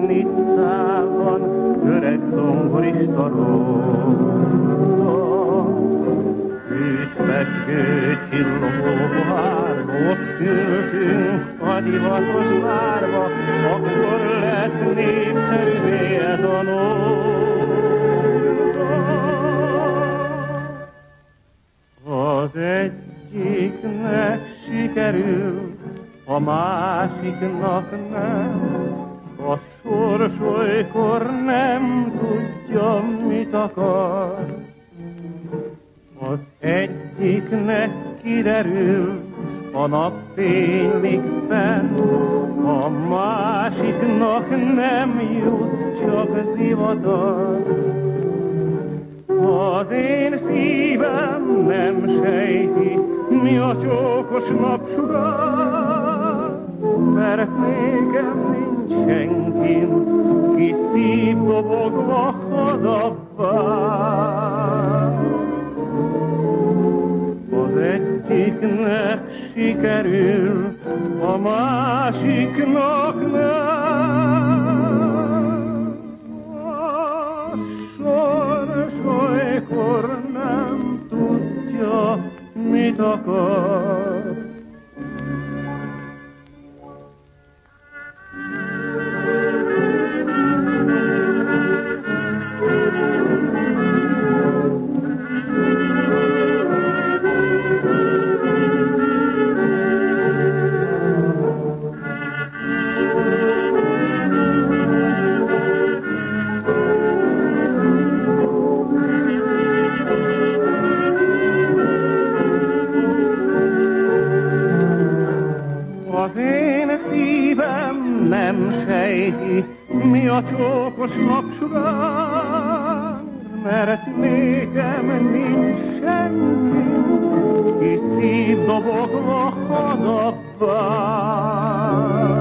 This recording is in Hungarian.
Nicában öreg zongorista róla. Tűzfestő csillogó pohárba, ott ültünk a divatos várba, akkor lett népszerűvé ez a nóta. Az egyiknek sikerül, a másiknak nem, a sors olykor nem tudja, mit akar. Az egyiknek kiderül, a nap fénylik fenn, a másiknak nem jut, csak zivatar. Az én szívem nem sejti, mi a csókos napsugár, mert nékem nincs senkin, ki szívdobogva hazabbár. Az egyiknek sikerül, a másiknak nem. A sors olykor nem tudja, mit akar. Az én szívem nem sejti, mi a csókos napsugár, mert nékem nincs senki, ki szívdobogva hazabbár.